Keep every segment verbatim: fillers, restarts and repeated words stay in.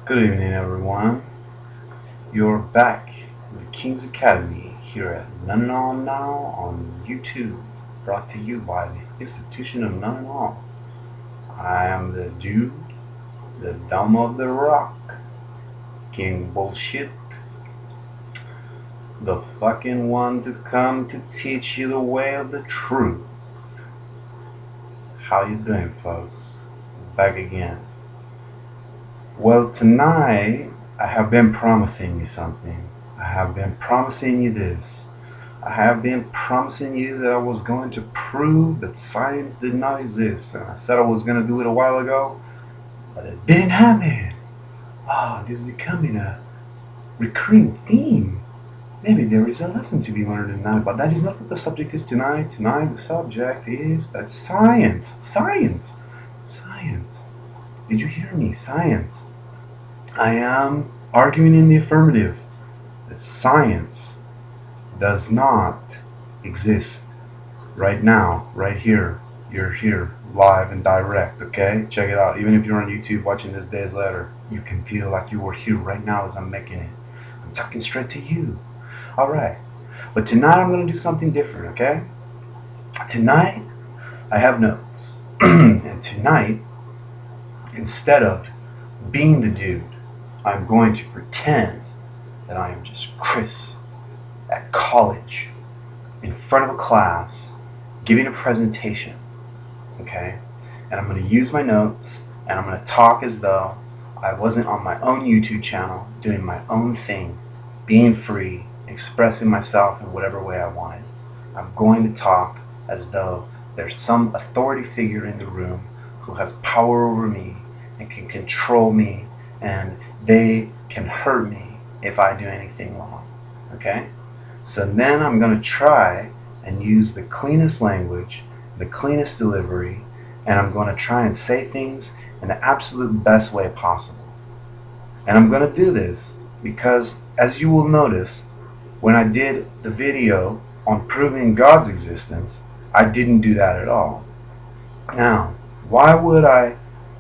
Good evening, everyone. You're back with the King's Academy here at NoneAndAllNow on YouTube, brought to you by the Institution of None and All. I am the dude, the dumb of the rock, King Bullshit, the fucking one to come to teach you the way of the truth. How you doing, folks? Back again. Well, tonight I have been promising you something. I have been promising you this. I have been promising you that I was going to prove that science did not exist. And I said I was going to do it a while ago, but it didn't happen. Ah, oh, this is becoming a recurring theme. Maybe there is a lesson to be learned tonight, but that is not what the subject is tonight. Tonight the subject is that science. Science. Science. Did you hear me? Science. I am arguing in the affirmative that science does not exist right now, right here. You're here, live and direct, okay? Check it out. Even if you're on YouTube watching this days later, you can feel like you were here right now as I'm making it. I'm talking straight to you. Alright. But tonight I'm going to do something different, okay? Tonight, I have notes. And tonight, instead of being the dude, I'm going to pretend that I am just Chris at college in front of a class giving a presentation, okay? And I'm going to use my notes and I'm going to talk as though I wasn't on my own YouTube channel doing my own thing, being free, expressing myself in whatever way I wanted. I'm going to talk as though there's some authority figure in the room who has power over me and can control me, and they can hurt me if I do anything wrong, okay? So then I'm going to try and use the cleanest language, the cleanest delivery, and I'm going to try and say things in the absolute best way possible. And I'm going to do this because, as you will notice, when I did the video on proving God's existence, I didn't do that at all. Now, why would I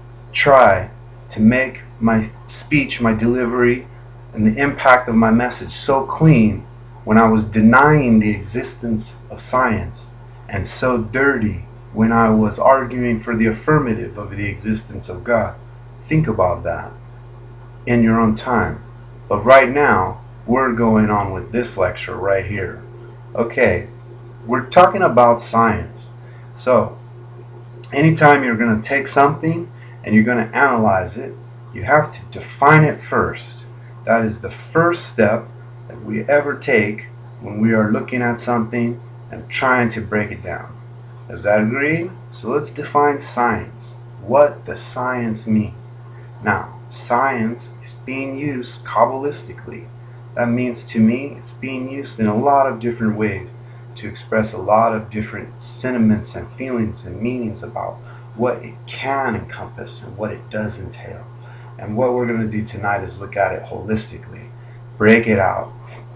try to make my speech, my delivery, and the impact of my message so clean when I was denying the existence of science, and so dirty when I was arguing for the affirmative of the existence of God? Think about that in your own time. But right now, we're going on with this lecture right here. Okay, we're talking about science. So, anytime you're going to take something and you're going to analyze it, you have to define it first. That is the first step that we ever take when we are looking at something and trying to break it down. Does that agree? So let's define science. What does science mean? Now, science is being used kabbalistically. That means, to me, it's being used in a lot of different ways to express a lot of different sentiments and feelings and meanings about what it can encompass and what it does entail. And what we're going to do tonight is look at it holistically, break it out,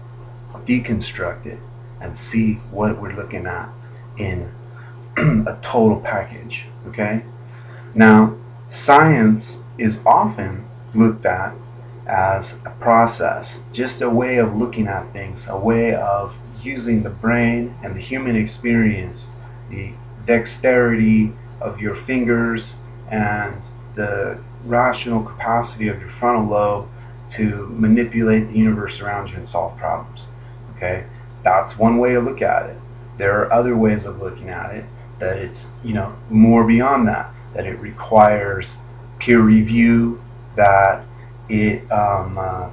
deconstruct it, and see what we're looking at in a total package, okay? Now, science is often looked at as a process, just a way of looking at things, a way of using the brain and the human experience, the dexterity of your fingers and the rational capacity of your frontal lobe to manipulate the universe around you and solve problems. Okay, that's one way to look at it. There are other ways of looking at it, that it's, you know, more beyond that, that it requires peer review, that it um, uh,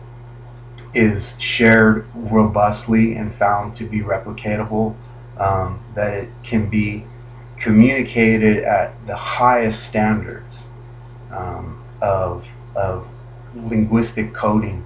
is shared robustly and found to be replicatable, um, that it can be communicated at the highest standards um, of, of linguistic coding.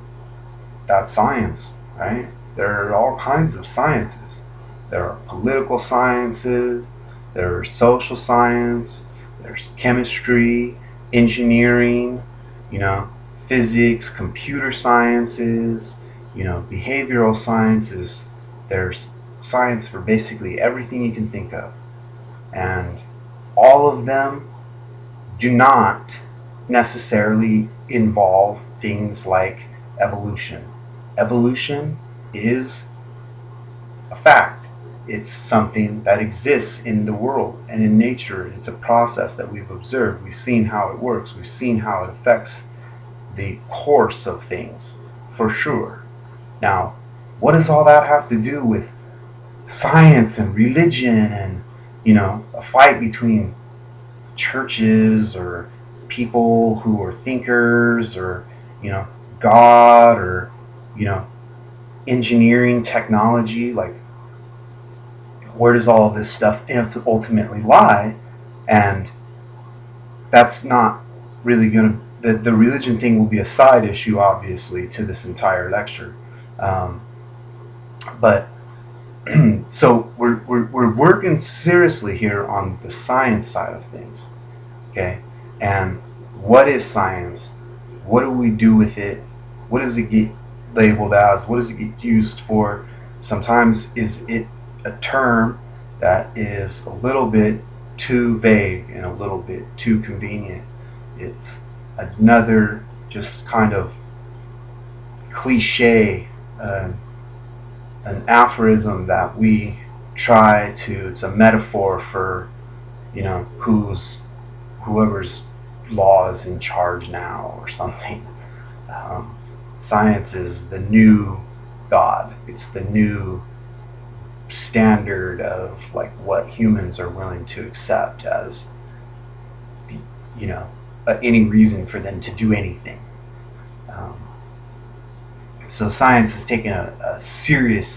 That's science, right? There are all kinds of sciences. There are political sciences, there's social science, there's chemistry, engineering, you know, physics, computer sciences, you know, behavioral sciences. There's science for basically everything you can think of. And all of them do not necessarily involve things like evolution. Evolution is a fact. It's something that exists in the world and in nature. It's a process that we've observed. We've seen how it works. We've seen how it affects the course of things, for sure. Now, what does all that have to do with science and religion and, you know, a fight between churches or people who are thinkers or, you know, God or, you know, engineering technology? Like, where does all of this stuff ultimately lie? And that's not really going to, the, the religion thing will be a side issue, obviously, to this entire lecture. Um, but so we're, we're, we're working seriously here on the science side of things. Okay? And what is science? What do we do with it? What does it get labeled as? What does it get used for? Sometimes is it a term that is a little bit too vague and a little bit too convenient. It's another just kind of cliche, uh, an aphorism that we try to, it's a metaphor for, you know, who's, whoever's law is in charge now or something. Um, science is the new God. It's the new standard of like what humans are willing to accept as, you know, uh, any reason for them to do anything. Um, so science has taken a, a serious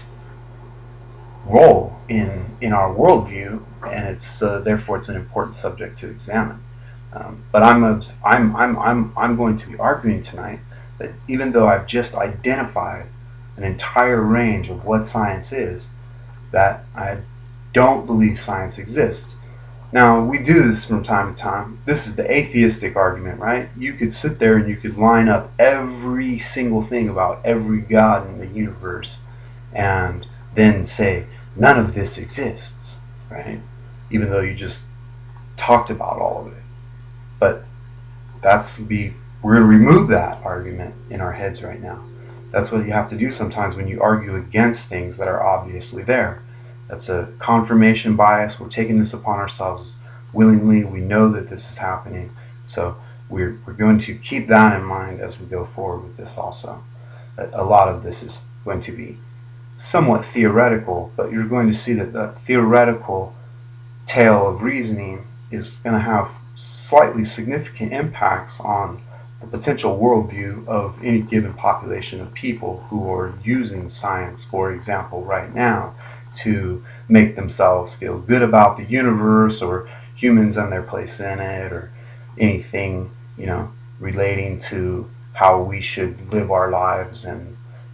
role in in our worldview, and it's uh, therefore it's an important subject to examine. Um, but I'm, a, I'm I'm I'm I'm going to be arguing tonight that even though I've just identified an entire range of what science is, that I don't believe science exists. Now, we do this from time to time. This is the atheistic argument, right? You could sit there and you could line up every single thing about every God in the universe and then say, none of this exists, right? Even though you just talked about all of it. But that's be we're going to remove that argument in our heads right now. That's what you have to do sometimes when you argue against things that are obviously there. That's a confirmation bias. We're taking this upon ourselves willingly. We know that this is happening. So we're, we're going to keep that in mind as we go forward with this also. A lot of this is going to be somewhat theoretical, but you're going to see that the theoretical tale of reasoning is going to have slightly significant impacts on the potential worldview of any given population of people who are using science, for example, right now, to make themselves feel good about the universe or humans and their place in it, or anything, you know, relating to how we should live our lives and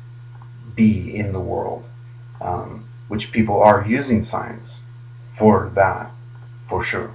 be in the world, um, which people are using science for that, for sure.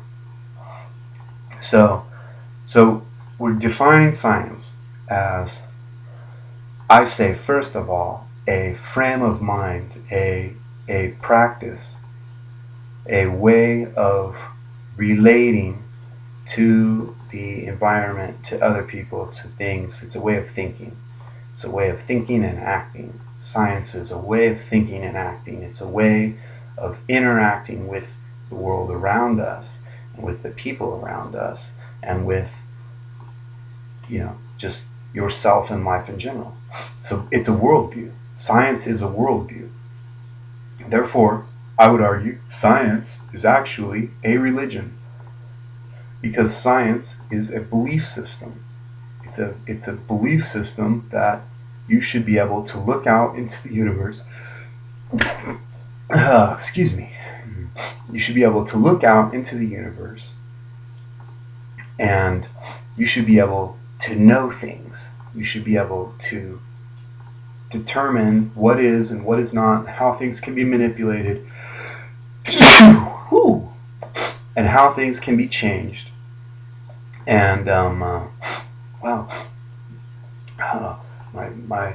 So, so we're defining science as, I say, first of all, a frame of mind, a a practice, a way of relating to the environment, to other people, to things. It's a way of thinking. It's a way of thinking and acting. Science is a way of thinking and acting. It's a way of interacting with the world around us, and with the people around us, and with, you know, just yourself and life in general. So it's a worldview. Science is a worldview. Therefore, I would argue science is actually a religion, because science is a belief system. It's a it's a belief system that you should be able to look out into the universe. Uh, excuse me. You should be able to look out into the universe, and you should be able to know things. You should be able to determine what is and what is not, how things can be manipulated, and how things can be changed. And um, uh, wow, uh, my my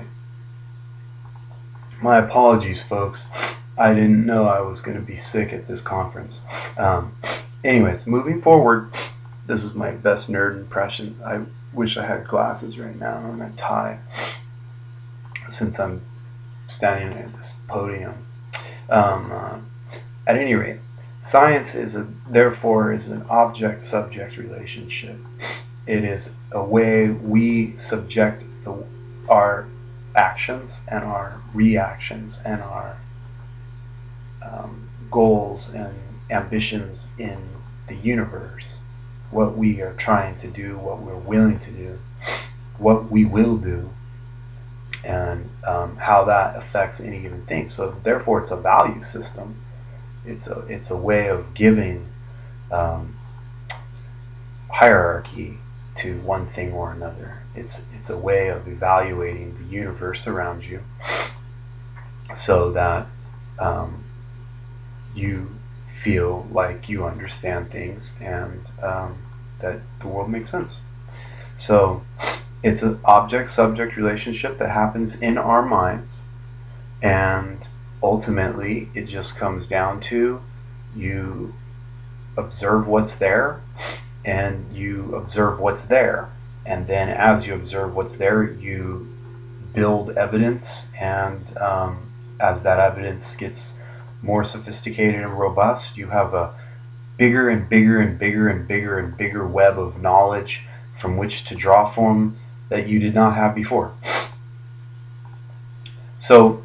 my apologies, folks. I didn't know I was going to be sick at this conference. Um, anyways, moving forward, This is my best nerd impression. I wish I had glasses right now and a tie, since I'm standing at this podium. Um, uh, at any rate, science is a therefore is an object-subject relationship. It is a way we subject the, our actions and our reactions and our um, goals and ambitions in the universe, what we are trying to do, what we're willing to do, what we will do, and um, how that affects any given thing. So therefore it's a value system. It's a, it's a way of giving um, hierarchy to one thing or another. It's, it's a way of evaluating the universe around you so that um, you feel like you understand things and um, that the world makes sense. So it's an object-subject relationship that happens in our minds, and ultimately it just comes down to you observe what's there, and you observe what's there, and then as you observe what's there, you build evidence, and um, as that evidence gets more sophisticated and robust, you have a bigger and bigger and bigger and bigger and bigger web of knowledge from which to draw from that you did not have before. So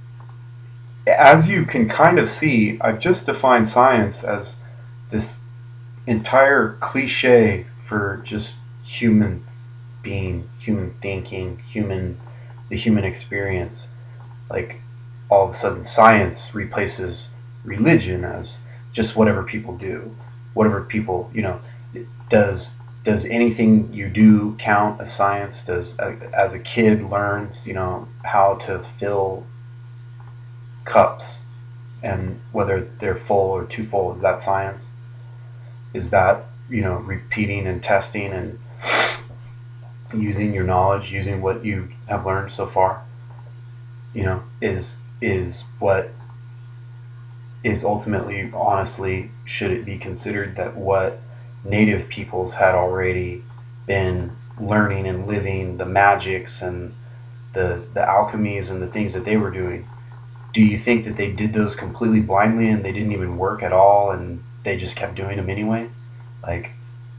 as you can kind of see, I've just defined science as this entire cliche for just human being, human thinking, human the human experience. Like all of a sudden science replaces religion as just whatever people do. Whatever people, you know, does does anything you do count as science? Does as a kid learns, you know, how to fill cups and whether they're full or too full, is that science? Is that, you know, repeating and testing and using your knowledge, using what you have learned so far, you know, is is what is ultimately, honestly, should it be considered that what native peoples had already been learning and living, the magics and the the alchemies and the things that they were doing, do you think that they did those completely blindly and they didn't even work at all and they just kept doing them anyway? Like,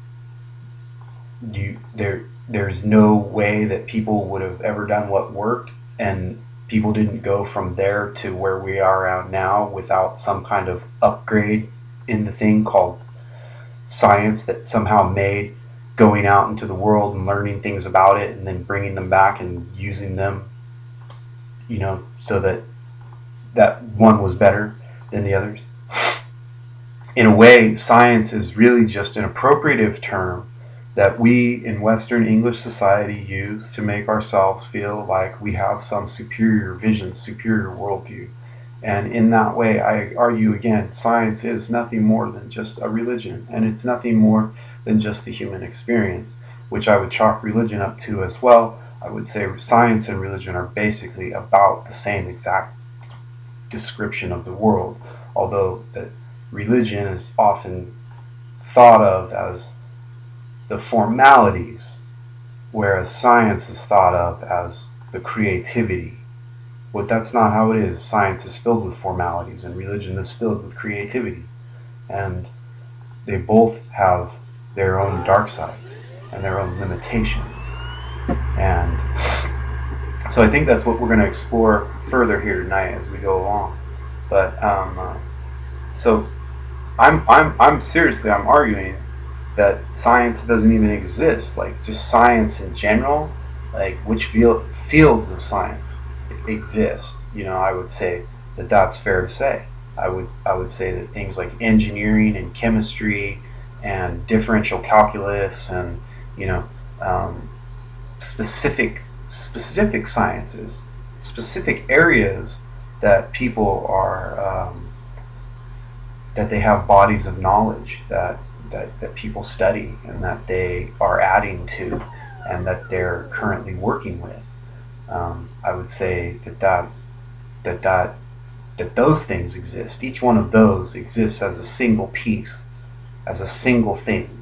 you there there's no way that people would have ever done what worked, and people didn't go from there to where we are at now without some kind of upgrade in the thing called science that somehow made going out into the world and learning things about it and then bringing them back and using them, you know, so that that one was better than the others. In a way, science is really just an appropriative term that we in Western English society use to make ourselves feel like we have some superior vision, superior worldview. And in that way, I argue again, science is nothing more than just a religion, and it's nothing more than just the human experience, which I would chalk religion up to as well. I would say science and religion are basically about the same exact description of the world, although that religion is often thought of as the formalities, whereas science is thought of as the creativity. But that's not how it is. Science is filled with formalities and religion is filled with creativity. And they both have their own dark sides and their own limitations. And so I think that's what we're going to explore further here tonight as we go along. But um, uh, so I'm I'm I'm seriously I'm arguing that science doesn't even exist. Like just science in general, like which field fields of science exist. You know, I would say that that's fair to say. I would I would say that things like engineering and chemistry and differential calculus and you know um, specific specific sciences, specific areas that people are um, that they have bodies of knowledge that, that that people study and that they are adding to and that they're currently working with. Um, I would say that that that that that those things exist. Each one of those exists as a single piece, as a single thing.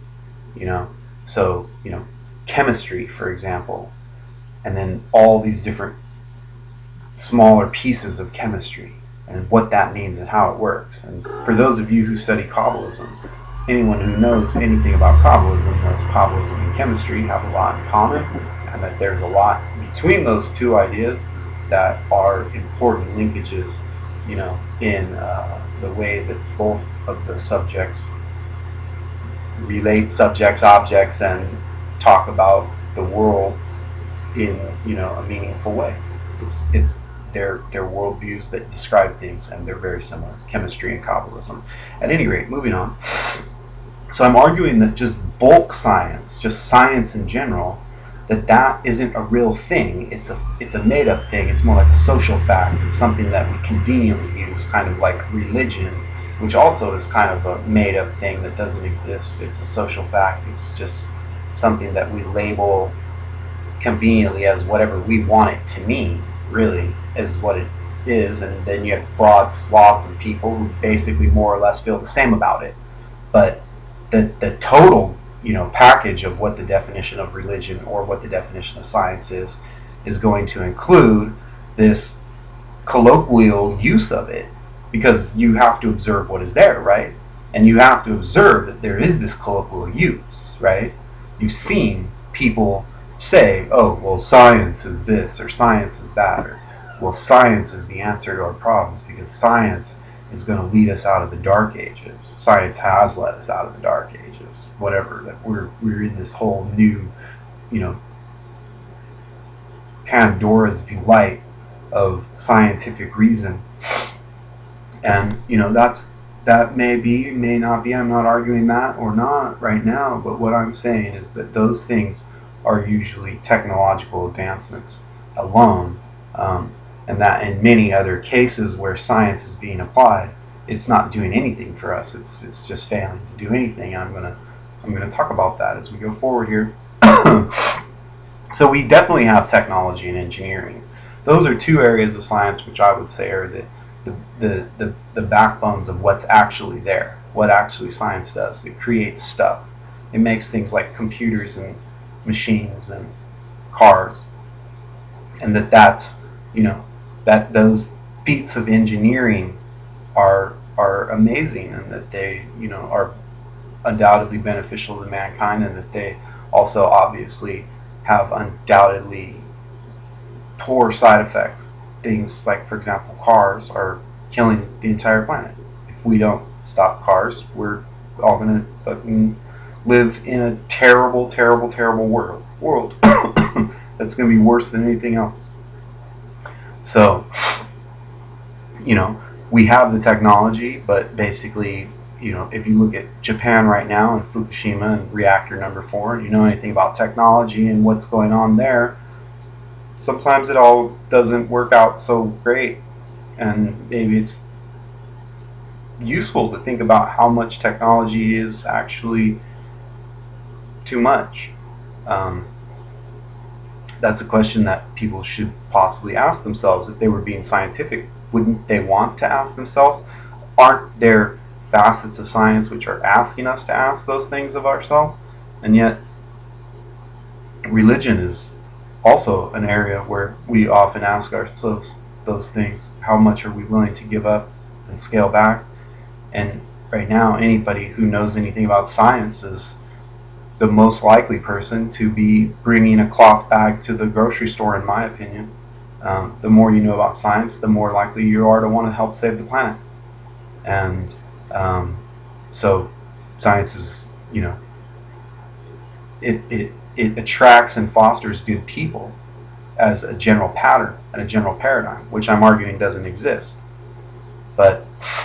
you know. So, you know, chemistry, for example, and then all these different smaller pieces of chemistry and what that means and how it works. And for those of you who study Kabbalism, anyone who knows anything about Kabbalism knows Kabbalism and chemistry have a lot in common, and that there's a lot between those two ideas that are important linkages, you know, in uh, the way that both of the subjects relate subjects, objects, and talk about the world in, you know, a meaningful way. It's it's their their worldviews that describe things, and they're very similar, chemistry and Kabbalism. At any rate, moving on. So I'm arguing that just bulk science, just science in general, that that isn't a real thing. It's a it's a made up thing. It's more like a social fact. It's something that we conveniently use, kind of like religion, which also is kind of a made up thing that doesn't exist. It's a social fact. It's just something that we label conveniently as whatever we want it to mean, really, is what it is. And then you have broad swaths of people who basically more or less feel the same about it. But the the total, you know, package of what the definition of religion or what the definition of science is is going to include this colloquial use of it, because you have to observe what is there, right? And you have to observe that there is this colloquial use, right? You've seen people say, oh, well, science is this, or science is that, or, well, science is the answer to our problems, because science is going to lead us out of the dark ages. Science has led us out of the dark ages, whatever, that we're, we're in this whole new, you know, Pandora's delight of scientific reason. And, you know, that's, that may be, may not be, I'm not arguing that or not right now, but what I'm saying is that those things are usually technological advancements alone, um, and that in many other cases where science is being applied, it's not doing anything for us. It's it's just failing to do anything. I'm gonna I'm gonna talk about that as we go forward here. So we definitely have technology and engineering. Those are two areas of science which I would say are the the the, the, the backbones of what's actually there. What actually science does. It creates stuff. It makes things like computers and machines and cars, and that that's, you know, that those feats of engineering are are amazing, and that they, you know, are undoubtedly beneficial to mankind, and that they also obviously have undoubtedly poor side effects. Things like, for example, cars are killing the entire planet. If we don't stop cars, we're all gonna fucking live in a terrible, terrible, terrible world. World that's going to be worse than anything else. So, you know, we have the technology, but basically, you know, if you look at Japan right now and Fukushima and reactor number four, and you know anything about technology and what's going on there, sometimes it all doesn't work out so great, and maybe it's useful to think about how much technology is actually too much. Um, that's a question that people should possibly ask themselves. If they were being scientific, wouldn't they want to ask themselves? Aren't there facets of science which are asking us to ask those things of ourselves? And yet, religion is also an area where we often ask ourselves those things. How much are we willing to give up and scale back? And right now, anybody who knows anything about science is the most likely person to be bringing a cloth bag to the grocery store, in my opinion. Um, the more you know about science, the more likely you are to want to help save the planet. And um, so science is, you know, it, it, it attracts and fosters good people as a general pattern and a general paradigm, which I'm arguing doesn't exist. But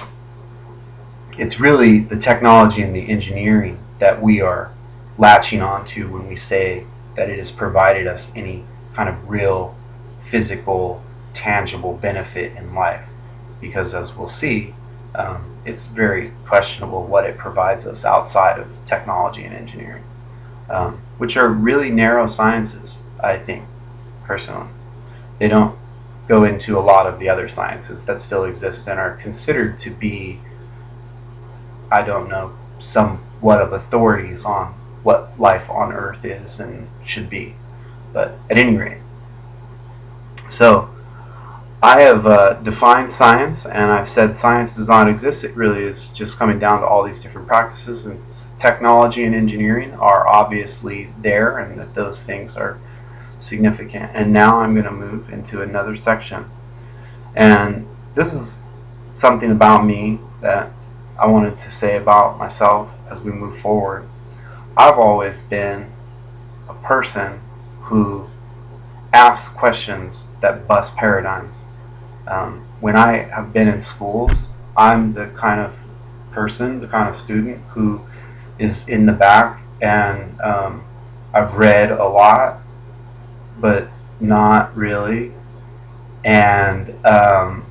it's really the technology and the engineering that we are latching onto when we say that it has provided us any kind of real physical, tangible benefit in life. Because as we'll see, um, it's very questionable what it provides us outside of technology and engineering, um, which are really narrow sciences, I think, personally. They don't go into a lot of the other sciences that still exist and are considered to be, I don't know, somewhat of authorities on what life on Earth is and should be. But at any rate, so I have uh, defined science, and I've said science does not exist. It really is just coming down to all these different practices, and technology and engineering are obviously there, and that those things are significant. And now I'm going to move into another section, and this is something about me that I wanted to say about myself as we move forward. I've always been a person who asks questions that bust paradigms. Um, when I have been in schools, I'm the kind of person, the kind of student who is in the back, and um, I've read a lot, but not really. And um,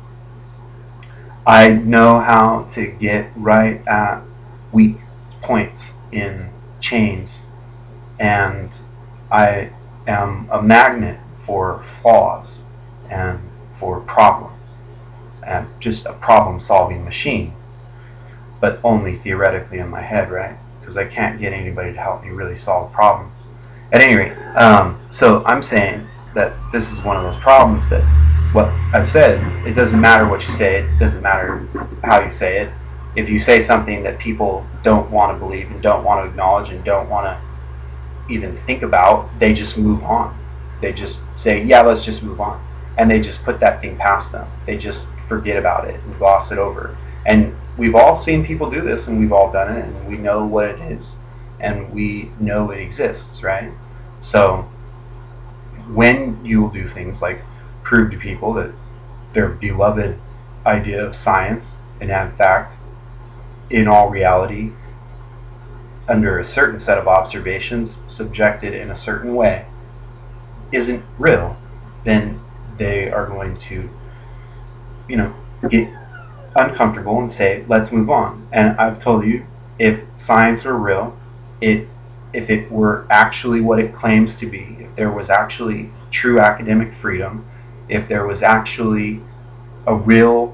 I know how to get right at weak points in chains, and I am a magnet for flaws and for problems, and just a problem-solving machine, but only theoretically in my head, right? Because I can't get anybody to help me really solve problems. At any rate, um, so I'm saying that this is one of those problems that what I've said, it doesn't matter what you say, it doesn't matter how you say it. If you say something that people don't want to believe and don't want to acknowledge and don't want to even think about, they just move on. They just say, yeah, let's just move on. And they just put that thing past them. They just forget about it and gloss it over. And we've all seen people do this, and we've all done it, and we know what it is, and we know it exists, right? So when you will do things like prove to people that their beloved idea of science, and in fact, in all reality, under a certain set of observations, subjected in a certain way, isn't real, then they are going to, you know, get uncomfortable and say, let's move on. And I've told you, if science were real, it if it were actually what it claims to be, if there was actually true academic freedom, if there was actually a real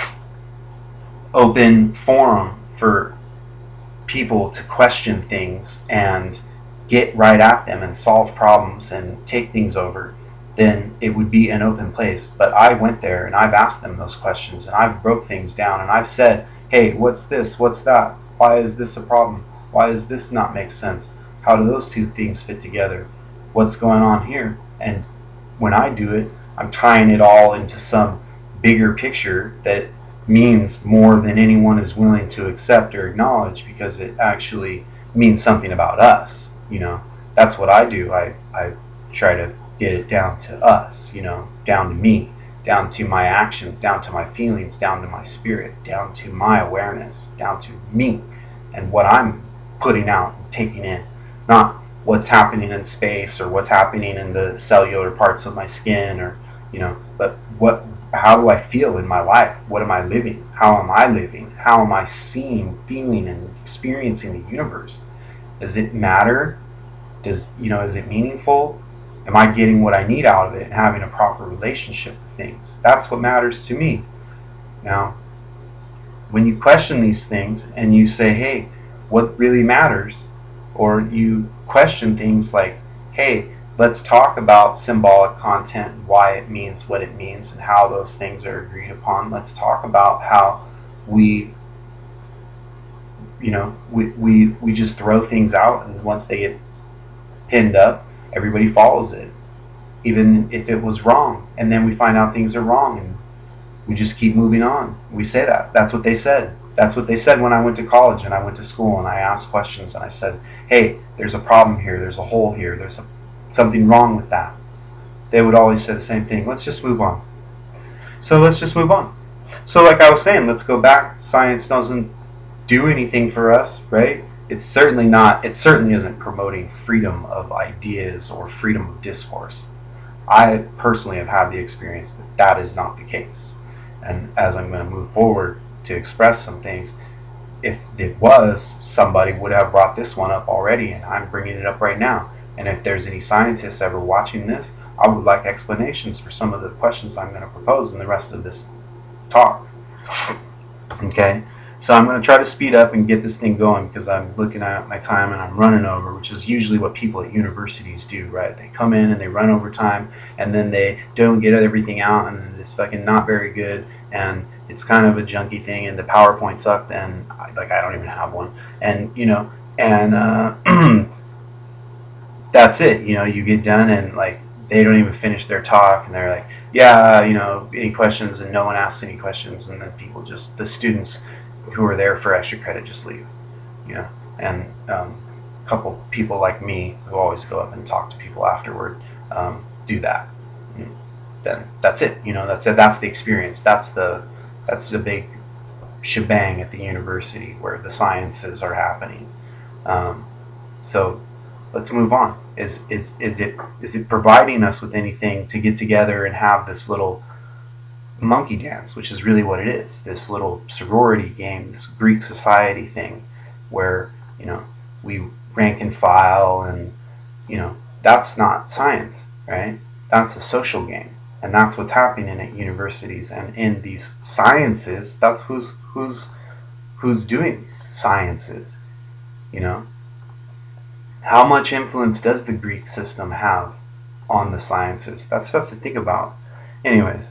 open forum for people to question things and get right at them and solve problems and take things over, then it would be an open place. But I went there and I've asked them those questions, and I've broke things down, and I've said, hey, what's this? What's that? Why is this a problem? Why does this not make sense? How do those two things fit together? What's going on here? And when I do it, I'm tying it all into some bigger picture that means more than anyone is willing to accept or acknowledge, because it actually means something about us. You know, that's what I do. I, I try to get it down to us, you know, down to me, down to my actions, down to my feelings, down to my spirit, down to my awareness, down to me and what I'm putting out and taking in, not what's happening in space or what's happening in the cellular parts of my skin, or, you know, but what, how do I feel in my life? What am I living? How am I living? How am I seeing, feeling, and experiencing the universe? Does it matter? Does, you know, is it meaningful? Am I getting what I need out of it and having a proper relationship with things? That's what matters to me. Now, when you question these things and you say, hey, what really matters? Or you question things like, hey, let's talk about symbolic content, why it means what it means, and how those things are agreed upon. Let's talk about how we, you know, we, we, we just throw things out, and once they get pinned up, everybody follows it, even if it was wrong. And then we find out things are wrong, and we just keep moving on. We say that. That's what they said. That's what they said when I went to college and I went to school and I asked questions and I said, hey, there's a problem here, there's a hole here, there's a, something wrong with that. They would always say the same thing. Let's just move on. So let's just move on. So like I was saying, let's go back. Science doesn't do anything for us, right? It's certainly not, it certainly isn't promoting freedom of ideas or freedom of discourse. I personally have had the experience that that is not the case. And as I'm going to move forward to express some things, if it was, somebody would have brought this one up already, and I'm bringing it up right now. And if there's any scientists ever watching this, I would like explanations for some of the questions I'm going to propose in the rest of this talk. Okay? So I'm going to try to speed up and get this thing going because I'm looking at my time and I'm running over, which is usually what people at universities do, right? They come in and they run over time and then they don't get everything out and it's fucking not very good and it's kind of a junky thing and the PowerPoint sucked and I, like I don't even have one. And, you know, and uh, that's it. You know, you get done and like they don't even finish their talk and they're like, yeah, you know, any questions, and no one asks any questions, and then people just, the students who are there for extra credit just leave, you know, and um, a couple people like me who always go up and talk to people afterward um, do that. And then that's it, you know, that's it. That's the experience. That's the that's the big shebang at the university where the sciences are happening. Um, so let's move on. Is is is it is it providing us with anything to get together and have this little monkey dance, which is really what it is, this little sorority game, this Greek society thing where, you know, we rank and file and, you know, that's not science, right? That's a social game. And that's what's happening at universities and in these sciences. That's who's who's who's doing these sciences, you know. How much influence does the Greek system have on the sciences? That's stuff to think about. Anyways,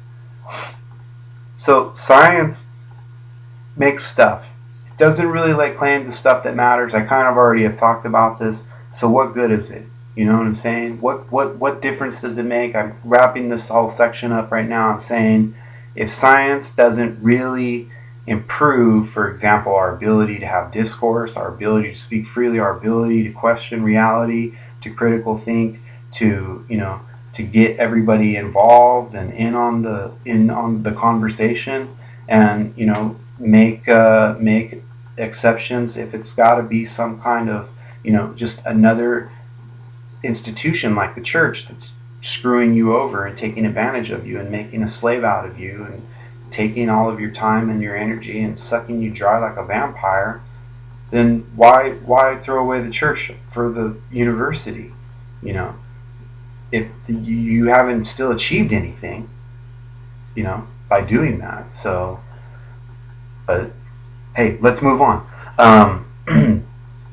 so science makes stuff. It doesn't really lay claim to stuff that matters. I kind of already have talked about this. So what good is it? You know what I'm saying? What what what difference does it make? I'm wrapping this whole section up right now. I'm saying if science doesn't really improve, for example, our ability to have discourse, our ability to speak freely, our ability to question reality, to critical think, to, you know, to get everybody involved and in on the in on the conversation, and, you know, make uh, make exceptions if it's got to be some kind of, you know, just another institution like the church that's screwing you over and taking advantage of you and making a slave out of you and taking all of your time and your energy and sucking you dry like a vampire, then why why throw away the church for the university? You know, if you haven't still achieved anything, you know, by doing that. So, but hey, let's move on. Um,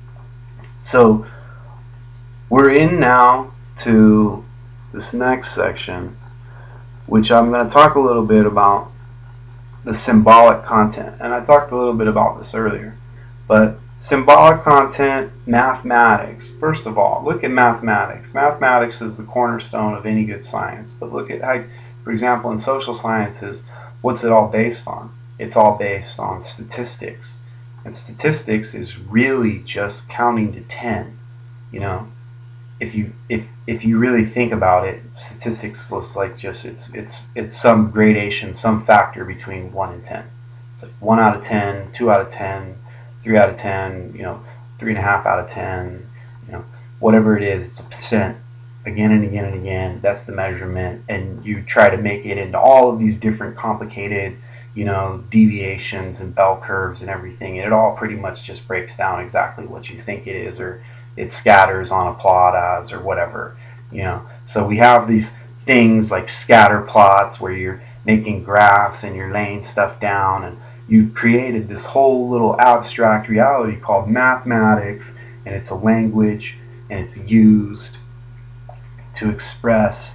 so we're in now to this next section, which I'm going to talk a little bit about the symbolic content. And I talked a little bit about this earlier. But symbolic content, mathematics. First of all, look at mathematics. Mathematics is the cornerstone of any good science. But look at how, for example, in social sciences, what's it all based on? It's all based on statistics. And statistics is really just counting to ten, you know. If you if if you really think about it, statistics looks like just it's it's it's some gradation, some factor between one and ten. It's like one out of ten, two out of ten, three out of ten, you know, three and a half out of ten, you know, whatever it is, it's a percent again and again and again. That's the measurement, and you try to make it into all of these different complicated, you know, deviations and bell curves and everything, and it all pretty much just breaks down exactly what you think it is, or it scatters on a plot as, or whatever, you know. So we have these things like scatter plots where you're making graphs and you're laying stuff down, and you've created this whole little abstract reality called mathematics, and it's a language, and it's used to express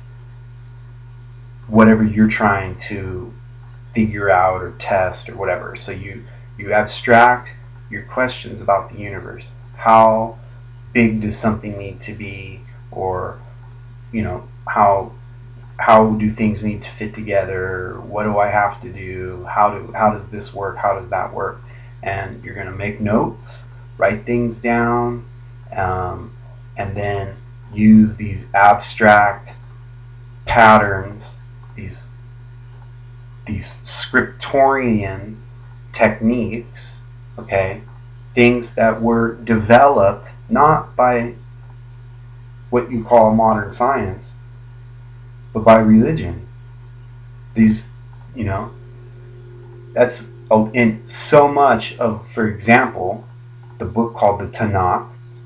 whatever you're trying to figure out or test or whatever. So you you abstract your questions about the universe. How big does something need to be, or, you know, how how do things need to fit together? What do I have to do? How do how does this work? How does that work? And you're going to make notes, write things down, um, and then use these abstract patterns, these these scriptorian techniques, okay, things that were developed not by what you call modern science, but by religion. These, you know, that's in so much of, for example, the book called the Tanakh,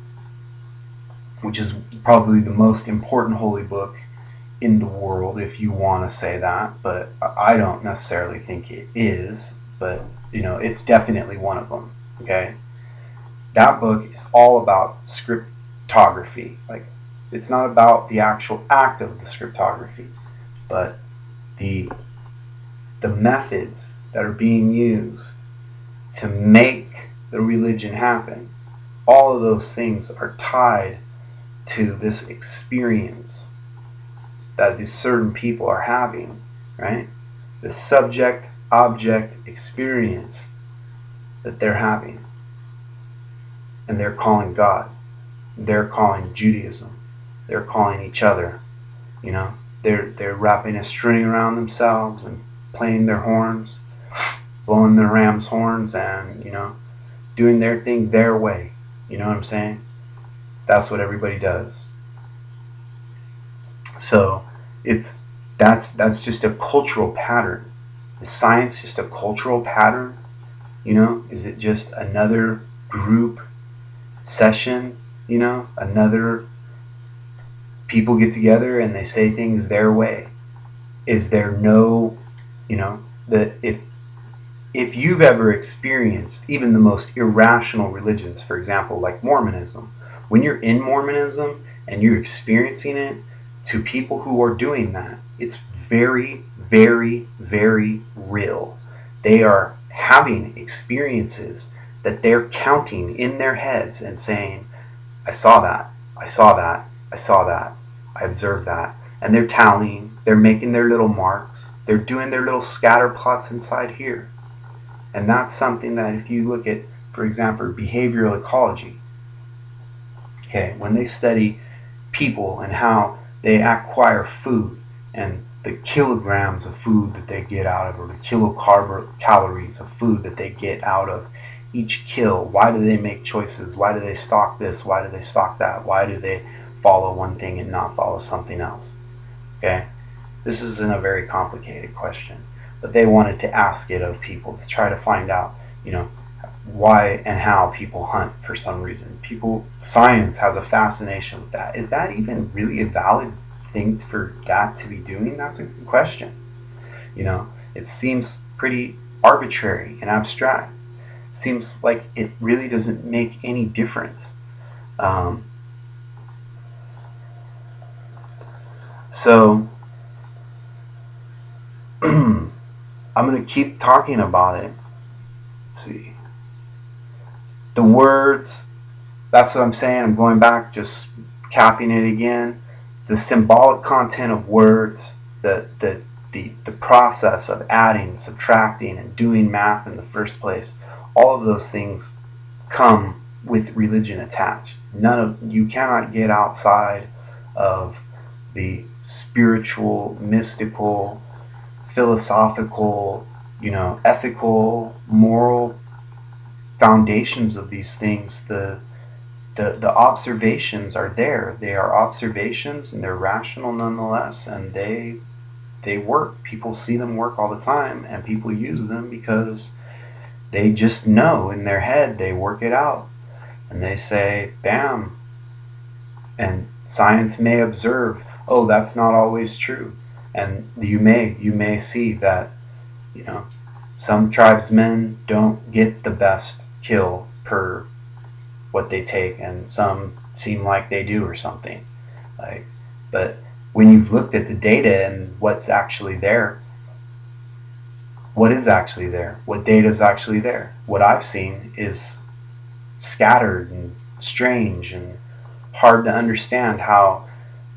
which is probably the most important holy book in the world, if you want to say that, but I don't necessarily think it is. but you know, it's definitely one of them. Okay, that book is all about scriptography. Like, it's not about the actual act of the scriptography, but the the methods that are being used to make the religion happen. All of those things are tied to this experience that these certain people are having, right? The subject object experience that they're having. And they're calling God. They're calling Judaism. They're calling each other. You know, they're they're wrapping a string around themselves and playing their horns, blowing their ram's horns, and you know, doing their thing their way. You know what I'm saying? That's what everybody does. So it's that's that's just a cultural pattern. Is science just a cultural pattern? You know, is it just another group session? You know, another people get together and they say things their way? Is there no, you know, that if if you've ever experienced even the most irrational religions, for example, like Mormonism, when you're in Mormonism and you're experiencing it, to people who are doing that, it's very, very, very real. They are having experiences that they're counting in their heads and saying, I saw that, I saw that, I saw that, I observed that. And they're tallying, they're making their little marks, they're doing their little scatter plots inside here. And that's something that if you look at, for example, behavioral ecology, okay, when they study people and how they acquire food and the kilograms of food that they get out of, or the kilocalories of food that they get out of each kill, why do they make choices? Why do they stock this? Why do they stock that? Why do they follow one thing and not follow something else? Okay, this isn't a very complicated question, but they wanted to ask it of people to try to find out, you know, why and how people hunt for some reason. People, science has a fascination with that. Is that even really a valid thing for that to be doing? That's a good question. You know, it seems pretty arbitrary and abstract. Seems like it really doesn't make any difference. Um, so I'm going to keep talking about it. Let's see. The words, that's what I'm saying. I'm going back, just capping it again. The symbolic content of words, the, the, the, the process of adding, subtracting, and doing math in the first place, all of those things come with religion attached. None of you cannot get outside of the spiritual, mystical, philosophical, you know, ethical, moral foundations of these things. The the the observations are there. They are observations and they're rational nonetheless, and they they work. People see them work all the time, and people use them because they just know in their head. They work it out and they say bam, and science may observe, oh, that's not always true, and you may you may see that, you know, some tribesmen don't get the best kill per what they take, and some seem like they do or something. Like, but when you've looked at the data and what's actually there, what is actually there? What data is actually there? What I've seen is scattered and strange and hard to understand how,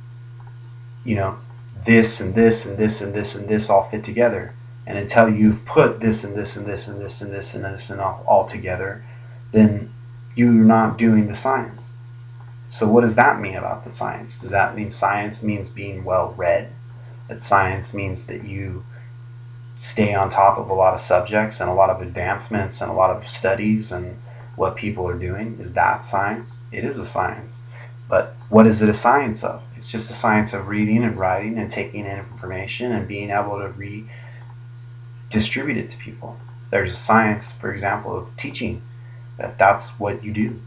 you know, this and this and this and this and this all fit together. And until you've put this and this and this and this and this and this and all, all together, then you're not doing the science. So what does that mean about the science? Does that mean science means being well read? That science means that you stay on top of a lot of subjects and a lot of advancements and a lot of studies and what people are doing? Is that science? It is a science. But what is it a science of? It's just a science of reading and writing and taking in information and being able to redistribute it to people. There's a science, for example, of teaching, that that's what you do.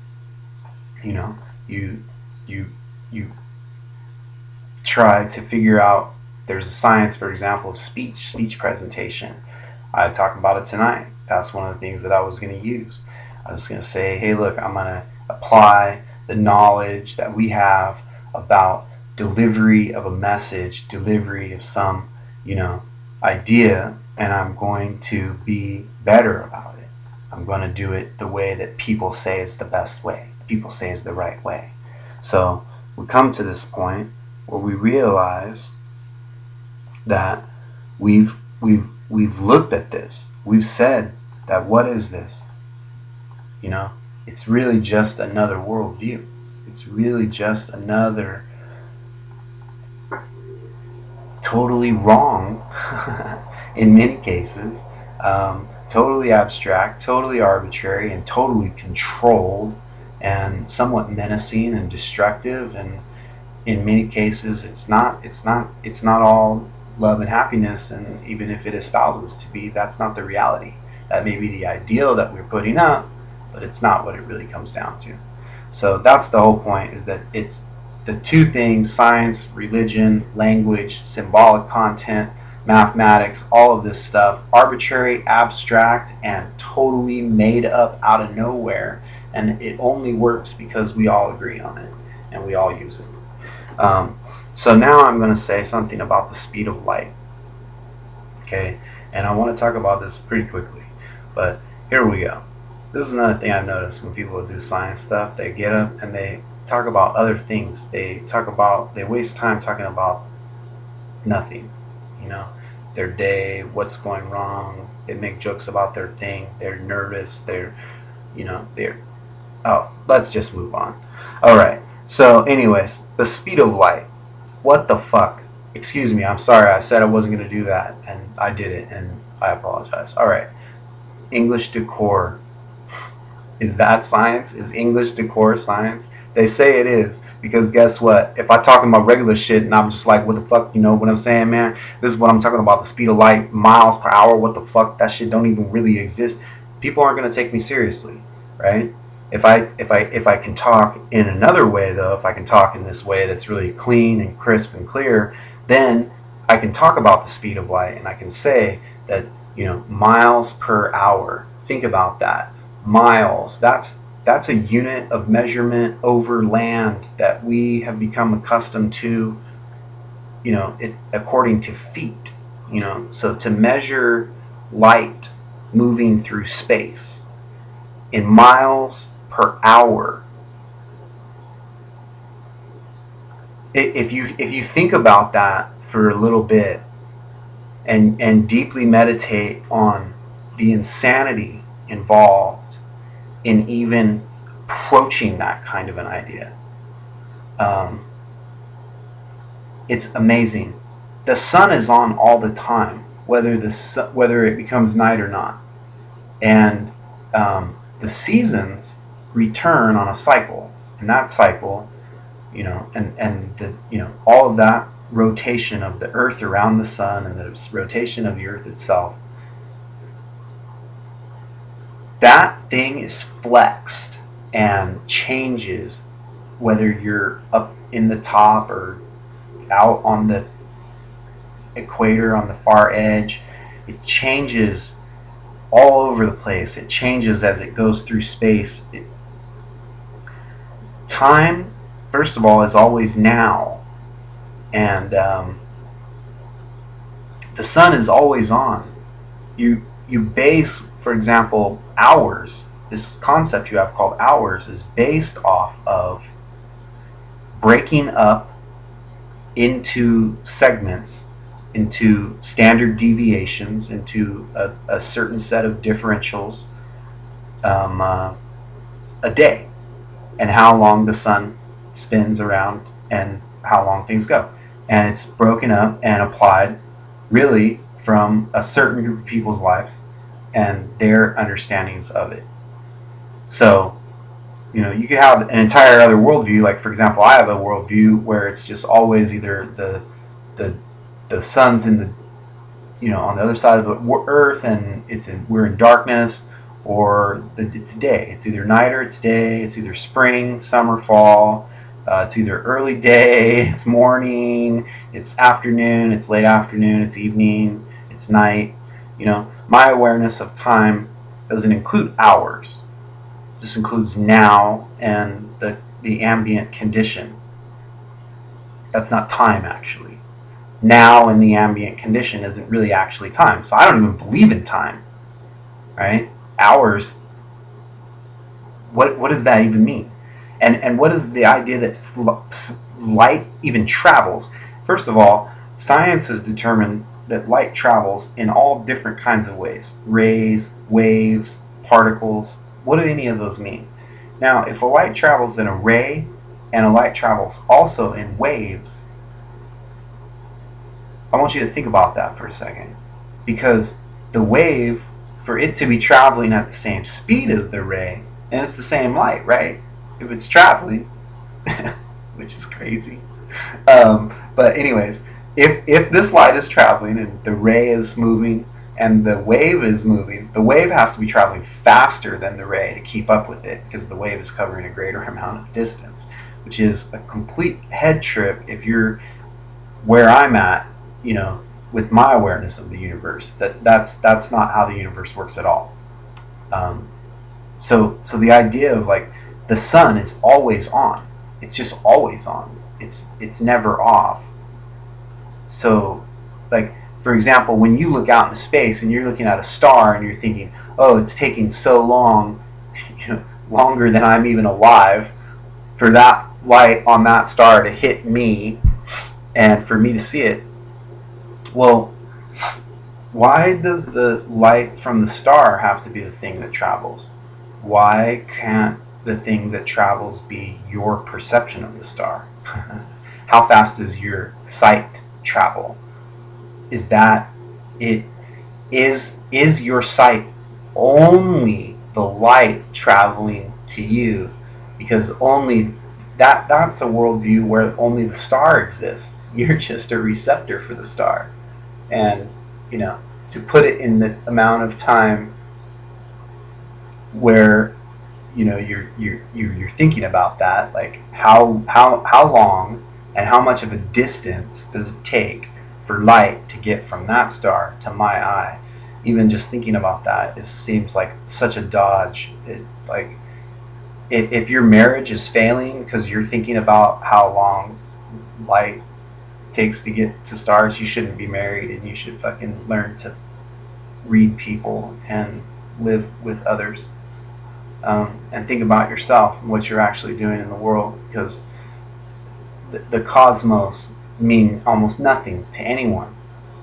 You know, you you you try to figure out. There's a science, for example, of speech, speech presentation. I talk about it tonight. That's one of the things that I was going to use. I was going to say, hey, look, I'm going to apply the knowledge that we have about delivery of a message, delivery of some, you know, idea, and I'm going to be better about it. I'm going to do it the way that people say is the best way. People say is the right way. So we come to this point where we realize that we've we've we've looked at this. We've said that what is this? You know, it's really just another worldview. It's really just another totally wrong, in many cases, um, totally abstract, totally arbitrary, and totally controlled, and somewhat menacing and destructive. And in many cases, it's not. It's not. It's not all love and happiness. And even if it espouses to be, that's not the reality. That may be the ideal that we're putting up, but it's not what it really comes down to. So that's the whole point, is that it's the two things: science, religion, language, symbolic content, mathematics, all of this stuff, arbitrary, abstract, and totally made up out of nowhere. And it only works because we all agree on it and we all use it. Um, so now I'm going to say something about the speed of light. Okay, and I want to talk about this pretty quickly, but here we go. This is another thing I've noticed when people do science stuff. They get up and they talk about other things. They talk about, they waste time talking about nothing, you know, their day, what's going wrong. They make jokes about their thing. They're nervous. They're, you know, they're, oh, let's just move on. All right. So anyways, the speed of light. What the fuck? Excuse me. I'm sorry. I said I wasn't going to do that, and I did it, and I apologize. All right. English decor. Is that science? Is English decor science? They say it is, because guess what? If I'm talking about regular shit and I'm just like, what the fuck, you know what I'm saying, man? This is what I'm talking about, the speed of light, miles per hour, what the fuck? That shit don't even really exist. People aren't going to take me seriously, right? If I if I if I can talk in another way, though, if I can talk in this way that's really clean and crisp and clear, then I can talk about the speed of light, and I can say that, you know, miles per hour. Think about that. Miles, that's that's a unit of measurement over land that we have become accustomed to, you know, it according to feet, you know. So to measure light moving through space in miles per hour, if you if you think about that for a little bit and and deeply meditate on the insanity involved in even approaching that kind of an idea, um, it's amazing. The sun is on all the time, whether the su- whether it becomes night or not, and um, the seasons return on a cycle, and that cycle, you know, and and the you know all of that rotation of the Earth around the sun and the rotation of the Earth itself. That thing is flexed and changes whether you're up in the top or out on the equator on the far edge. It changes all over the place. It changes as it goes through space. It, time, first of all, is always now, and um, the sun is always on. You you base, for example, hours. This concept you have called hours is based off of breaking up into segments, into standard deviations, into a, a certain set of differentials, um, uh, a day, and how long the sun spins around and how long things go. And it's broken up and applied really from a certain group of people's lives and their understandings of it. So, you know, you could have an entire other worldview. Like, for example, I have a worldview where it's just always either the the the sun's in the, you know, on the other side of the earth, and it's in we're in darkness, or the, it's day. It's either night or it's day. It's either spring, summer, fall. Uh, it's either early day, it's morning, it's afternoon, it's late afternoon, it's evening, it's night. You know, my awareness of time doesn't include hours. It just includes now and the, the ambient condition. That's not time, actually. Now and the ambient condition isn't really actually time. So I don't even believe in time, right? Hours, what, what does that even mean? And, and what is the idea that light even travels? First of all, science has determined that light travels in all different kinds of ways. Rays, waves, particles. What do any of those mean? Now, if a light travels in a ray and a light travels also in waves, I want you to think about that for a second. Because the wave, for it to be traveling at the same speed as the ray, and it's the same light, right? If it's traveling, which is crazy. Um, but anyways, if, if this light is traveling and the ray is moving and the wave is moving, the wave has to be traveling faster than the ray to keep up with it, because the wave is covering a greater amount of distance, which is a complete head trip if you're where I'm at, you know, with my awareness of the universe. That that's that's not how the universe works at all. Um, so so the idea of like the sun is always on. It's just always on. It's it's never off. So, like, for example, when you look out into space and you're looking at a star and you're thinking, oh, it's taking so long, you know, longer than I'm even alive, for that light on that star to hit me and for me to see it. Well, why does the light from the star have to be the thing that travels? Why can't the thing that travels be your perception of the star? How fast does your sight travel? Is that it? Is is your sight only the light traveling to you? Because only that that's a worldview where only the star exists. You're just a receptor for the star. And, you know, to put it in the amount of time where, you know, you're you're you're thinking about that, like how how how long and how much of a distance does it take for light to get from that star to my eye? Even just thinking about that, it seems like such a dodge. It, like, if, if your marriage is failing because you're thinking about how long light takes to get to stars, you shouldn't be married, and you should fucking learn to read people and live with others, um, and think about yourself and what you're actually doing in the world, because the, the cosmos mean almost nothing to anyone.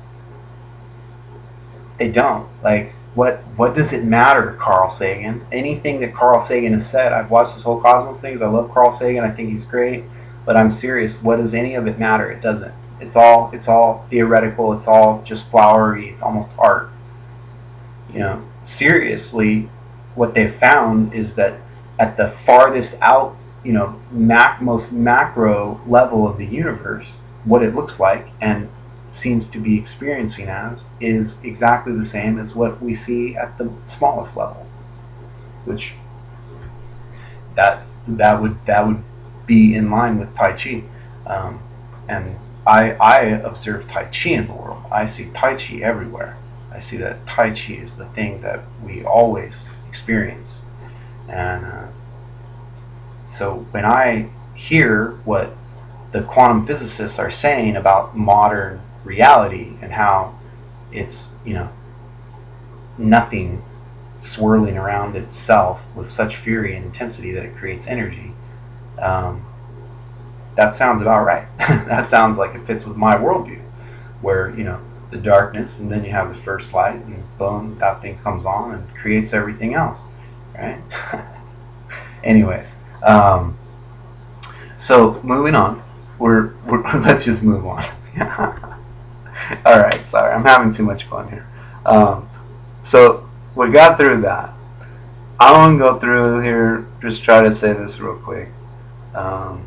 They don't. Like, what what does it matter, Carl Sagan? Anything that Carl Sagan has said, I've watched this whole Cosmos thing. I love Carl Sagan. I think he's great. But I'm serious. What does any of it matter? It doesn't. It's all it's all theoretical. It's all just flowery. It's almost art. You know, seriously, what they've found is that at the farthest out, you know, mac most macro level of the universe, what it looks like and seems to be experiencing as is exactly the same as what we see at the smallest level, which that that would that would be in line with Tai Chi, um, and I I observe Tai Chi in the world. I see Tai Chi everywhere. I see that Tai Chi is the thing that we always experience, and uh, so when I hear what the quantum physicists are saying about modern reality and how it's, you know, nothing swirling around itself with such fury and intensity that it creates energy, um, that sounds about right. That sounds like it fits with my worldview, where, you know, the darkness and then you have the first light and boom, that thing comes on and creates everything else, right? Anyways, um, so moving on, we're, we're let's just move on. All right, sorry, I'm having too much fun here. Um, so we got through that. I want to go through here, just try to say this real quick. Um,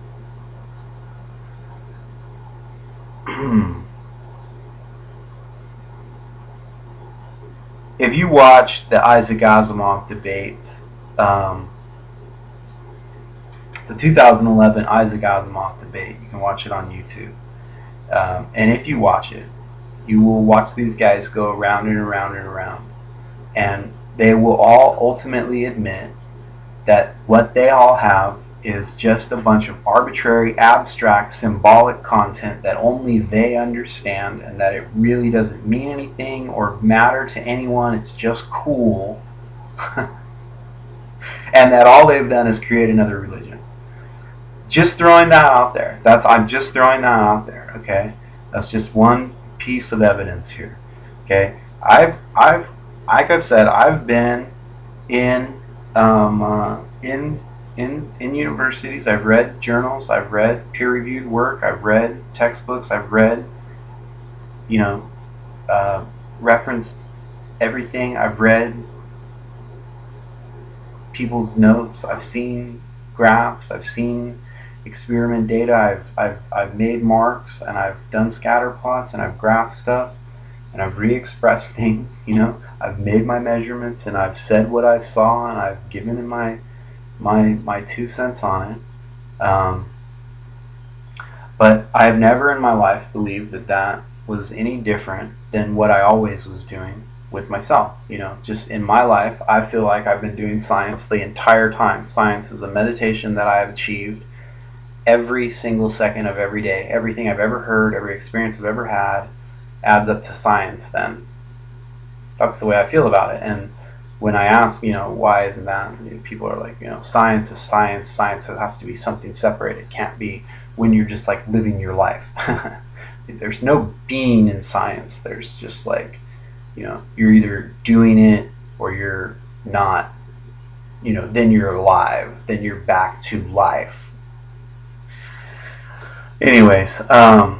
if you watch the Isaac Asimov debates, um, the two thousand eleven Isaac Asimov debate, you can watch it on YouTube. Um, and if you watch it, You will watch these guys go around and around and around, and they will all ultimately admit that what they all have is just a bunch of arbitrary, abstract, symbolic content that only they understand, and that it really doesn't mean anything or matter to anyone. It's just cool. And that all they've done is create another religion. Just throwing that out there. That's I'm just throwing that out there, okay? That's just one piece of evidence here. Okay? I've I've like I've said, I've been in um, uh, in in in universities. I've read journals, I've read peer-reviewed work, I've read textbooks, I've read, you know, uh, referenced everything. I've read people's notes, I've seen graphs, I've seen experiment data, I've, I've, I've made marks, and I've done scatter plots, and I've graphed stuff, and I've re-expressed things, you know, I've made my measurements, and I've said what I saw, and I've given in my, my, my two cents on it. Um, but I've never in my life believed that that was any different than what I always was doing with myself. You know, just in my life, I feel like I've been doing science the entire time. Science is a meditation that I have achieved every single second of every day. Everything I've ever heard, every experience I've ever had adds up to science then. That's the way I feel about it. And when I ask, you know, why isn't that, people are like, you know, science is science. Science has to be something separate. It can't be when you're just like living your life. There's no being in science. There's just like, you know, you're either doing it or you're not. You know, then you're alive. Then you're back to life. Anyways, um,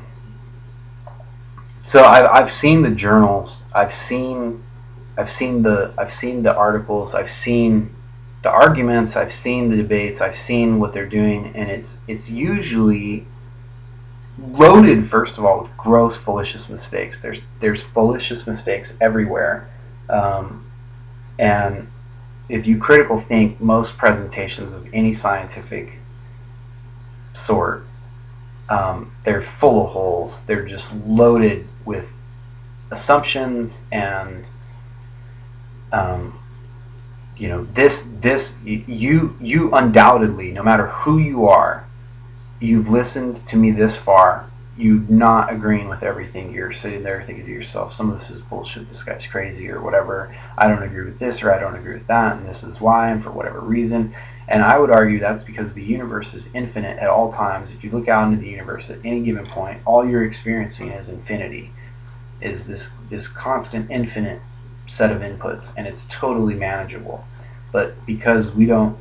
so I've I've seen the journals. I've seen I've seen the I've seen the articles. I've seen the arguments. I've seen the debates. I've seen what they're doing, and it's it's usually loaded, first of all, with gross, fallacious mistakes. There's there's fallacious mistakes everywhere, um, and if you critical think, most presentations of any scientific sort, um, they're full of holes. They're just loaded with assumptions, and um, you know, this this you you undoubtedly, no matter who you are, you've listened to me this far, you're not agreeing with everything. You're sitting there thinking to yourself, some of this is bullshit, this guy's crazy, or whatever. I don't agree with this, or I don't agree with that, and this is why, and for whatever reason. And I would argue that's because the universe is infinite at all times. If you look out into the universe at any given point, all you're experiencing is infinity, is this this constant infinite set of inputs, and it's totally manageable. But because we don't,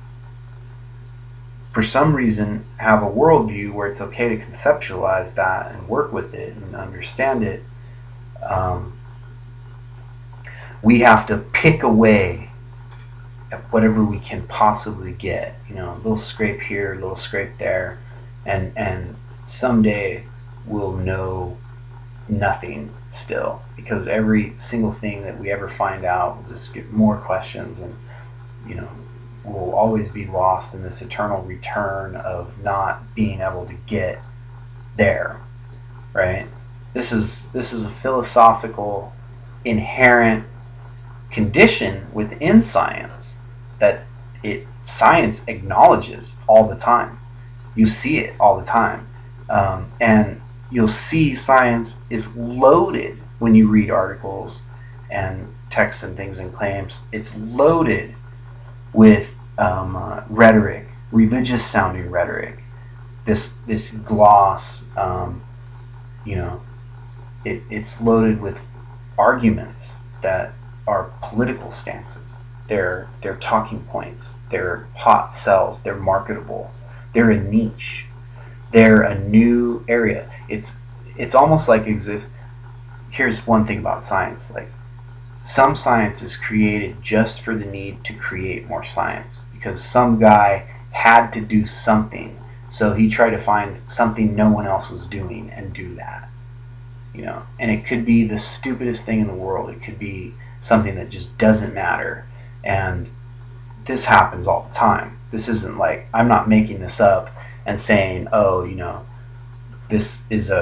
for some reason, have a worldview where it's okay to conceptualize that and work with it and understand it, um, we have to pick away at whatever we can possibly get. You know, a little scrape here, a little scrape there, and and someday we'll know nothing still, because every single thing that we ever find out will just get more questions, and you know, we'll always be lost in this eternal return of not being able to get there, right? This is this is a philosophical inherent condition within science that it science acknowledges all the time. You see it all the time, um, and you'll see science is loaded when you read articles and texts and things and claims. It's loaded with um, uh, rhetoric, religious sounding rhetoric, this this gloss, um, you know, it, it's loaded with arguments that are political stances. They're they're talking points. They're hot sells. They're marketable. They're a niche. They're a new area. It's it's almost like as if, here's one thing about science, like some science is created just for the need to create more science, because some guy had to do something, so he tried to find something no one else was doing and do that. You know, and it could be the stupidest thing in the world. It could be something that just doesn't matter, and this happens all the time. This isn't like, I'm not making this up and saying, oh, you know, this is a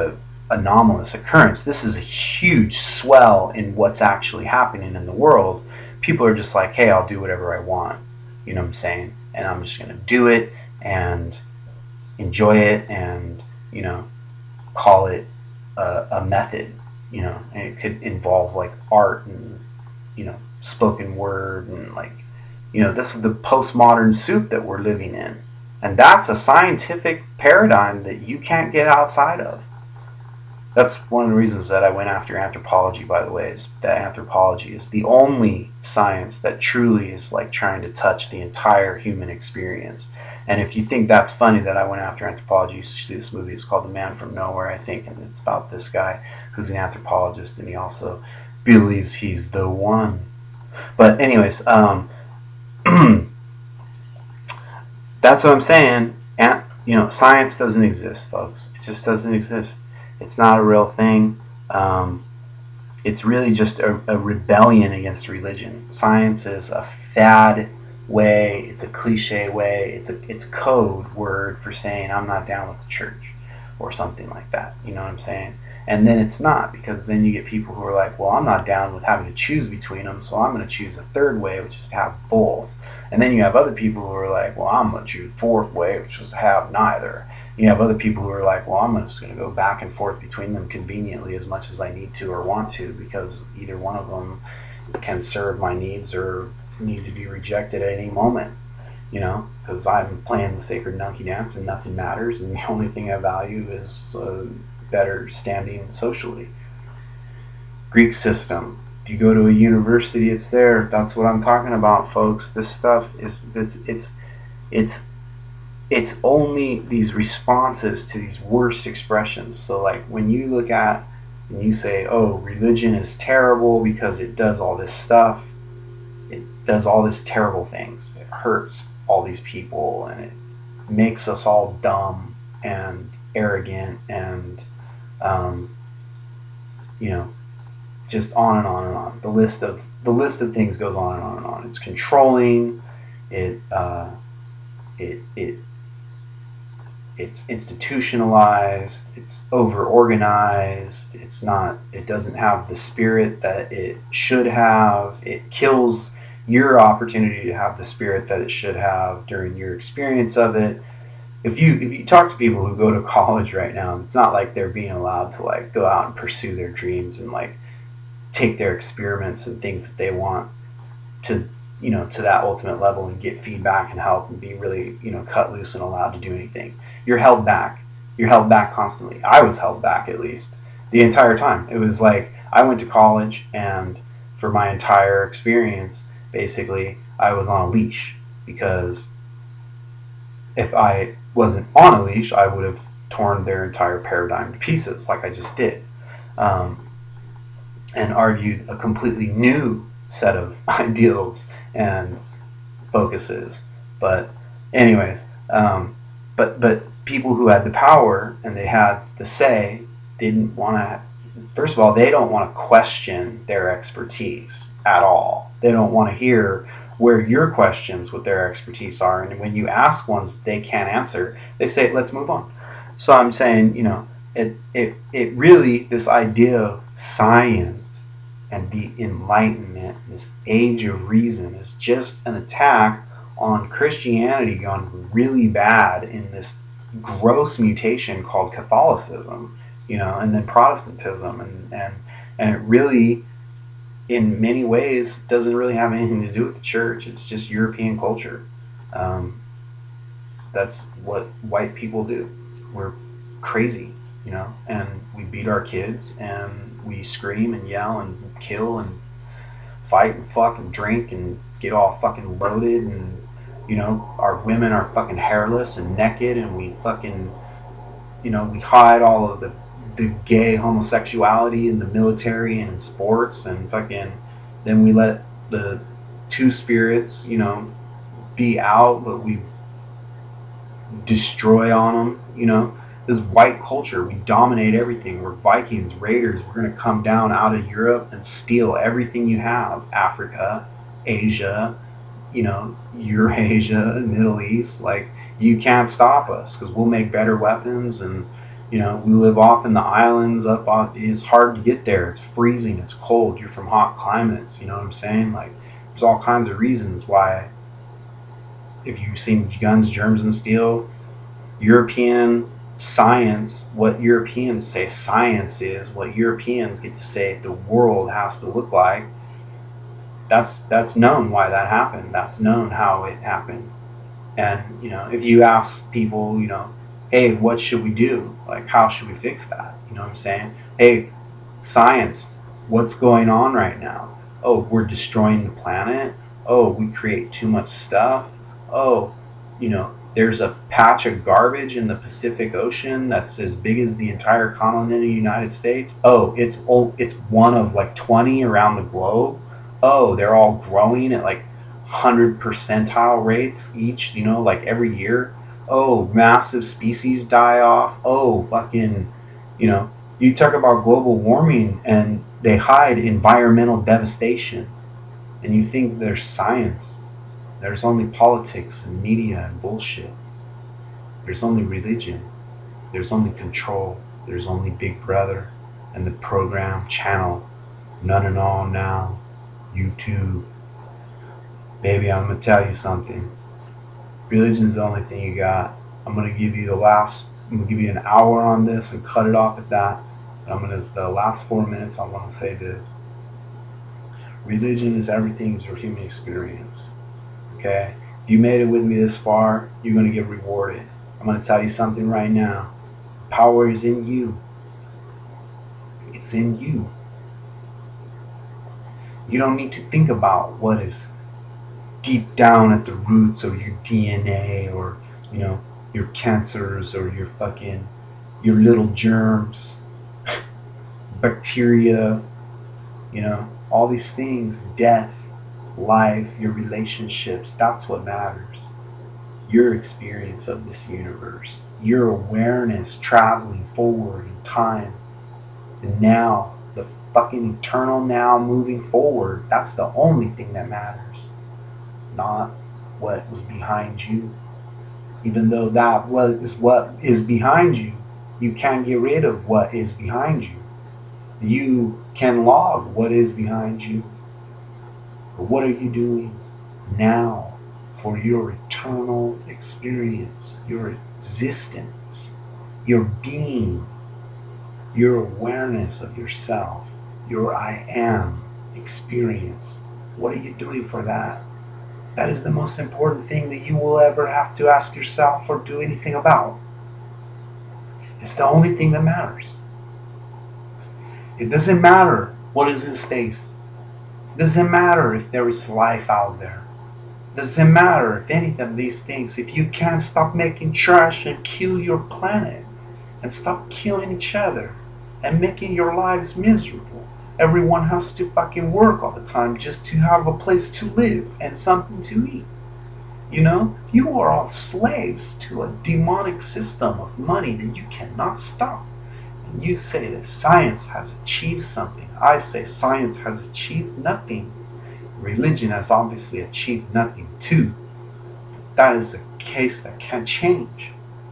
anomalous occurrence. This is a huge swell in what's actually happening in the world. People are just like, hey, I'll do whatever I want. You know what I'm saying? And I'm just going to do it and enjoy it and, you know, call it a, a method, you know, and it could involve like art and, you know, spoken word and like, you know, this is the postmodern soup that we're living in. And that's a scientific paradigm that you can't get outside of. That's one of the reasons that I went after anthropology, by the way, is that anthropology is the only science that truly is like trying to touch the entire human experience. And if you think that's funny that I went after anthropology, you should see this movie. It's called The Man from Nowhere, I think, and it's about this guy who's an anthropologist, and he also believes he's the one. But anyways, um, that's what I'm saying. And, you know, science doesn't exist, folks. It just doesn't exist. It's not a real thing. Um, it's really just a, a rebellion against religion. Science is a fad way. It's a cliche way. It's a it's code word for saying I'm not down with the church or something like that. You know what I'm saying? And then it's not, because then you get people who are like, well, I'm not down with having to choose between them, so I'm going to choose a third way, which is to have both. And then you have other people who are like, well, I'm going to choose a fourth way, which is to have neither. You have other people who are like, well, I'm just going to go back and forth between them conveniently as much as I need to or want to, because either one of them can serve my needs or need to be rejected at any moment, you know, because I'm playing the sacred donkey dance and nothing matters, and the only thing I value is uh, better standing socially. Greek system. If you go to a university, it's there. That's what I'm talking about, folks. This stuff is this. It's it's it's only these responses to these worst expressions. So like when you look at and you say, oh, religion is terrible because it does all this stuff, it does all these terrible things, it hurts all these people, and it makes us all dumb and arrogant and um, you know, just on and on and on. The list of the list of things goes on and on and on. It's controlling, it uh, it it it's institutionalized, it's over organized, it's not, it doesn't have the spirit that it should have, it kills your opportunity to have the spirit that it should have during your experience of it. If you if you talk to people who go to college right now, it's not like they're being allowed to like go out and pursue their dreams and like take their experiments and things that they want to, you know, to that ultimate level and get feedback and help and be really, you know, cut loose and allowed to do anything. You're held back. You're held back constantly. I was held back, at least, the entire time. It was like I went to college, and for my entire experience, basically, I was on a leash, because if I wasn't on a leash, I would have torn their entire paradigm to pieces, like I just did, um, and argued a completely new set of ideals and focuses. But anyways, um, but but people who had the power and they had the say didn't want to, first of all, they don't want to question their expertise at all. They don't want to hear where your questions with their expertise are, and when you ask ones that they can't answer, they say, let's move on. So I'm saying, you know, it it, it really, this idea of science and the Enlightenment, this age of reason, is just an attack on Christianity gone really bad in this gross mutation called Catholicism, you know, and then Protestantism, and and and it really, in many ways, doesn't really have anything to do with the church. It's just European culture. Um, that's what white people do. We're crazy, you know, and we beat our kids, and we scream and yell and kill and fight and fuck and drink and get all fucking loaded, and, you know, our women are fucking hairless and naked, and we fucking, you know, we hide all of the the gay homosexuality in the military and in sports, and fucking then we let the two spirits, you know, be out, but we destroy on them, you know. This white culture, we dominate everything. We're Vikings, raiders. We're going to come down out of Europe and steal everything you have. Africa, Asia, you know, Eurasia, Middle East. Like, you can't stop us, because we'll make better weapons, and, You know, we live off in the islands up on, it's hard to get there. It's freezing, it's cold, you're from hot climates, you know what I'm saying? Like, there's all kinds of reasons why, if you've seen Guns, Germs, and Steel, European science, what Europeans say science is, what Europeans get to say the world has to look like, that's that's known why that happened. That's known how it happened. And, you know, if you ask people, you know, hey, what should we do? Like, how should we fix that? You know what I'm saying? Hey, science, what's going on right now? Oh, we're destroying the planet. Oh, we create too much stuff. Oh, you know, there's a patch of garbage in the Pacific Ocean that's as big as the entire continent of the United States. Oh, it's oh, it's one of like twenty around the globe. Oh, they're all growing at like one hundred percentile rates each, you know, like every year. Oh, massive species die off. Oh, fucking, you know, you talk about global warming and they hide environmental devastation. And you think there's science. There's only politics and media and bullshit. There's only religion. There's only control. There's only Big Brother and the program channel. None and all now. YouTube. Baby, I'm going to tell you something. Religion's the only thing you got. I'm going to give you the last, I'm going to give you an hour on this and cut it off at that. And I'm going to, the last four minutes, I want to say this. Religion is everything is your human experience. Okay? If you made it with me this far, you're going to get rewarded. I'm going to tell you something right now. Power is in you. It's in you. You don't need to think about what is deep down at the roots of your D N A, or, you know, your cancers, or your fucking, your little germs, bacteria, you know, all these things, death, life, your relationships. That's what matters. Your experience of this universe, your awareness traveling forward in time, and now, the fucking eternal now moving forward. That's the only thing that matters, not what was behind you. Even though that was what is behind you, you can't get rid of what is behind you. You can log what is behind you. But what are you doing now for your eternal experience, your existence, your being, your awareness of yourself, your I am experience? What are you doing for that? That is the most important thing that you will ever have to ask yourself or do anything about. It's the only thing that matters. It doesn't matter what is in space. It doesn't matter if there is life out there. It doesn't matter if any of these things. If you can't stop making trash and kill your planet, and stop killing each other and making your lives miserable. Everyone has to fucking work all the time just to have a place to live and something to eat. You know, you are all slaves to a demonic system of money that you cannot stop. And you say that science has achieved something. I say science has achieved nothing. Religion has obviously achieved nothing too. That is a case that can change.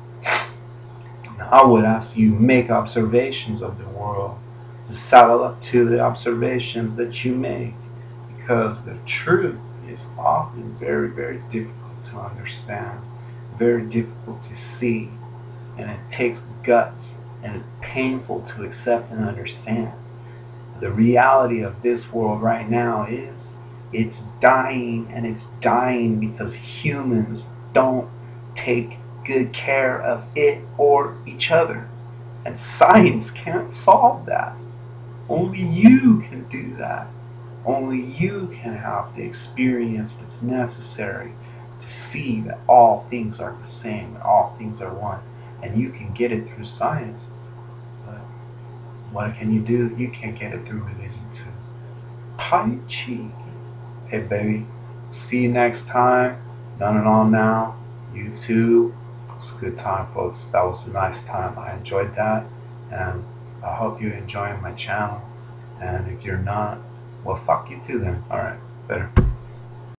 Now, I would ask you make observations of the world, saddle up to the observations that you make, because the truth is often very, very difficult to understand, very difficult to see, and it takes guts, and it's painful to accept and understand. The reality of this world right now is it's dying, and it's dying because humans don't take good care of it or each other. And science can't solve that. Only you can do that. Only you can have the experience that's necessary to see that all things are the same and all things are one. And you can get it through science. But what can you do? You can't get it through religion too. Tai Chi. Hey baby, see you next time. None and all now. You too. It was a good time, folks. That was a nice time. I enjoyed that. And I hope you're enjoying my channel. And if you're not, well, fuck you too then. Alright, better.